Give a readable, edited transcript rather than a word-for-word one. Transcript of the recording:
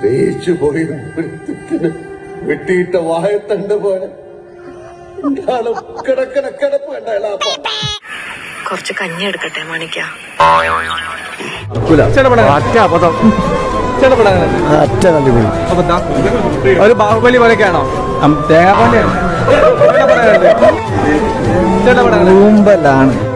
വേച്ചു പോയി വെട്ടിയിട്ട വായത്തണ്ട് പോലെ കിടപ്പ് കണ്ടാളാപ്പ. കുറച്ച് കഞ്ഞി എടുക്കട്ടെ മാണിക്ക. ഒരു ബാഹുബലി പോലെയൊക്കെയാണോ? തേങ്ങാപ്പാലാണ്.